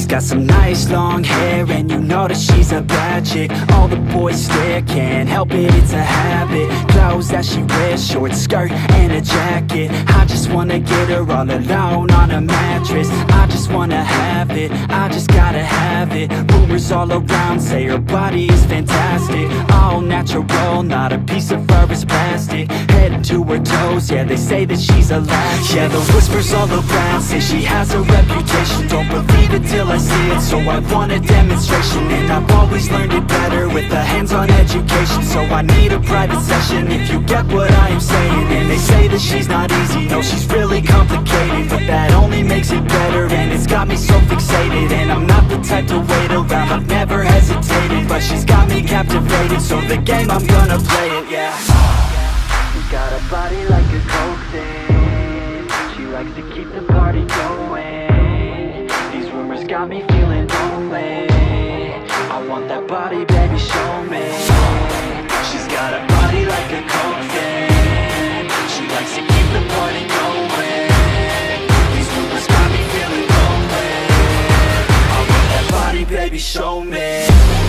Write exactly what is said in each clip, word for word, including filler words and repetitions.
got some nice long hair, and you know that she's a bad chick. All the boys stare, can't help it, it's a habit. Clothes that she wears, short skirt and a jacket. I just wanna get her all alone on a mattress. I just wanna have it, I just gotta have it. Rumors all around say her body is fantastic. All natural, not a piece of fur is plastic. Head to her toes, yeah, they say that she's a latch. Yeah, the whispers all around say she has a reputation. Don't believe it till I see it, so I want a demonstration. And I've always learned it better with a hands-on education. So I need a private session, if you get what I am saying. And they say that she's not easy, no, she's really complicated, but that only makes it better, and it's got me so fixated. And I'm not the type to wait around, I've never hesitated, but she's got me captivated, so the game, I'm gonna play it, yeah. She got a body like a coke thing, she likes to keep the party going. These rumors got me feeling lonely, I want that body, baby, show me. She's got a body like a coke thing, she likes to keep the party going. These rumors got me feeling lonely, I want that body, baby, show me.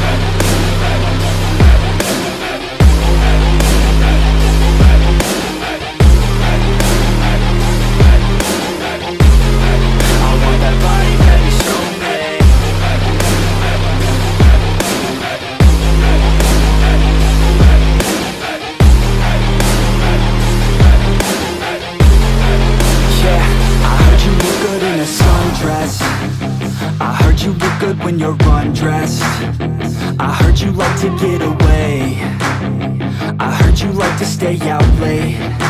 I heard you look good when you're undressed. I heard you like to get away. I heard you like to stay out late.